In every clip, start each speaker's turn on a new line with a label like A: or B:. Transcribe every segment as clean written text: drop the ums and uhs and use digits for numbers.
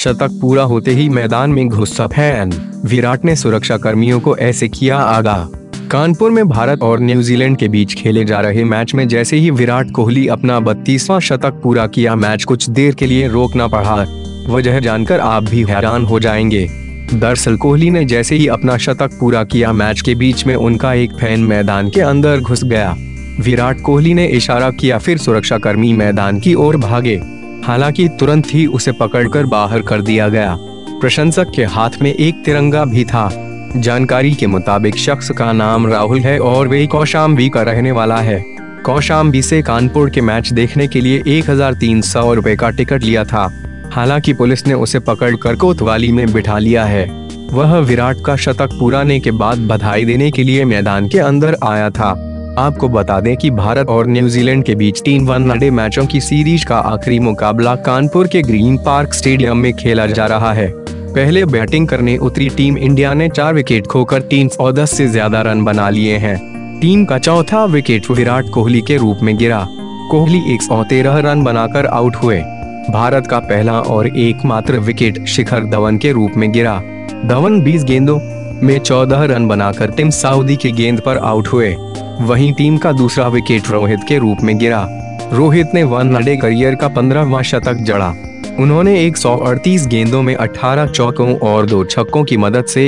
A: शतक पूरा होते ही मैदान में घुसा फैन, विराट ने सुरक्षा कर्मियों को ऐसे किया आगाह। कानपुर में भारत और न्यूजीलैंड के बीच खेले जा रहे मैच में जैसे ही विराट कोहली अपना 32वां शतक पूरा किया, मैच कुछ देर के लिए रोकना पड़ा। वजह जानकर आप भी हैरान हो जाएंगे। दरअसल कोहली ने जैसे ही अपना शतक पूरा किया, मैच के बीच में उनका एक फैन मैदान के अंदर घुस गया। विराट कोहली ने इशारा किया, फिर सुरक्षाकर्मी मैदान की ओर भागे। हालांकि तुरंत ही उसे पकड़कर बाहर कर दिया गया। प्रशंसक के हाथ में एक तिरंगा भी था। जानकारी के मुताबिक शख्स का नाम राहुल है और वे कौशाम्बी का रहने वाला है। कौशाम्बी से कानपुर के मैच देखने के लिए 1300 रुपए का टिकट लिया था। हालांकि पुलिस ने उसे पकड़कर कोतवाली में बिठा लिया है। वह विराट का शतक पूराने के बाद बधाई देने के लिए मैदान के अंदर आया था। आपको बता दें कि भारत और न्यूजीलैंड के बीच 3 वनडे मैचों की सीरीज का आखिरी मुकाबला कानपुर के ग्रीन पार्क स्टेडियम में खेला जा रहा है। पहले बैटिंग करने उतरी टीम इंडिया ने 4 विकेट खोकर 310 से ज्यादा रन बना लिए हैं। टीम का चौथा विकेट विराट कोहली के रूप में गिरा। कोहली 113 रन बनाकर आउट हुए। भारत का पहला और एकमात्र विकेट शिखर धवन के रूप में गिरा। धवन 20 गेंदों में 14 रन बनाकर टिम साउदी की गेंद पर आउट हुए। वहीं टीम का दूसरा विकेट रोहित के रूप में गिरा। रोहित ने वनडे करियर का 15वां शतक जड़ा। उन्होंने 138 गेंदों में 18 चौकों और 2 छक्कों की मदद से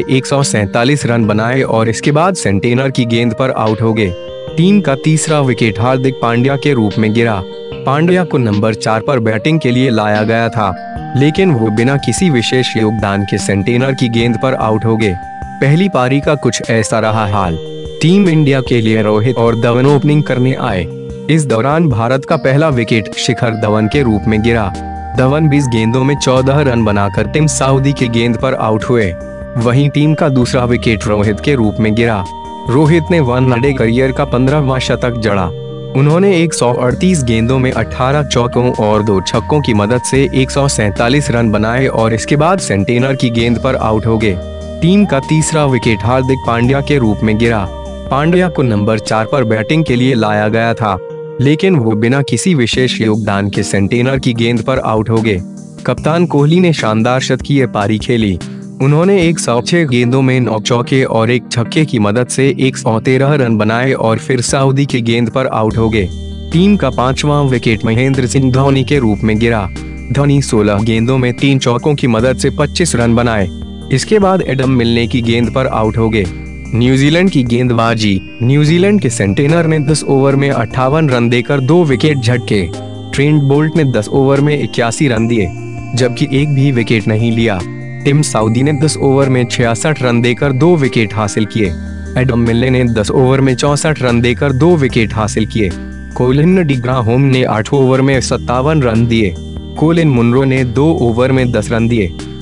A: 147 रन बनाए और इसके बाद सेंटेनर की गेंद पर आउट हो गए। टीम का तीसरा विकेट हार्दिक पांड्या के रूप में गिरा। पांड्या को नंबर 4 पर बैटिंग के लिए लाया गया था, लेकिन वो बिना किसी विशेष योगदान के सेंटेनर की गेंद पर आउट हो गए। पहली पारी का कुछ ऐसा रहा हाल। टीम इंडिया के लिए रोहित और धवन ओपनिंग करने आए। इस दौरान भारत का पहला विकेट शिखर धवन के रूप में गिरा। धवन 20 गेंदों में 14 रन बनाकर टिम साउदी की गेंद पर आउट हुए। वहीं टीम का दूसरा विकेट रोहित के रूप में गिरा। रोहित ने वनडे करियर का 15वां शतक जड़ा। उन्होंने 138 गेंदों में 18 चौकों और 2 छक्कों की मदद से 147 रन बनाए और इसके बाद सेंटेनर की गेंद पर आउट हो गए। टीम का तीसरा विकेट हार्दिक पांड्या के रूप में गिरा। पांड्या को नंबर 4 पर बैटिंग के लिए लाया गया था, लेकिन वो बिना किसी विशेष योगदान के सेंटेनर की गेंद पर आउट हो गए। कप्तान कोहली ने शानदार शतकीय पारी खेली। उन्होंने 106 गेंदों में 9 चौके और 1 छक्के की मदद से 113 रन बनाए और फिर साउदी की गेंद पर आउट हो गए। टीम का 5वां विकेट महेंद्र सिंह धोनी के रूप में गिरा। धोनी 16 गेंदों में 3 चौकों की मदद से 25 रन बनाए। इसके बाद एडम मिलने की गेंद पर आउट हो गए। न्यूजीलैंड की गेंदबाजी। न्यूजीलैंड के सेंटेनर ने 10 ओवर में 58 रन देकर 2 विकेट झटके। ट्रेंट बोल्ट ने 10 ओवर में 81 रन दिए, जबकि एक भी विकेट नहीं लिया। टिम साउदी ने 10 ओवर में 66 रन देकर 2 विकेट हासिल किए। एडम मिलने ने 10 ओवर में 64 रन देकर 2 विकेट हासिल किए। कोलिन डिग्राहोम ने 8 ओवर में 57 रन दिए। कोलिन मुनरो ने 2 ओवर में 10 रन दिए।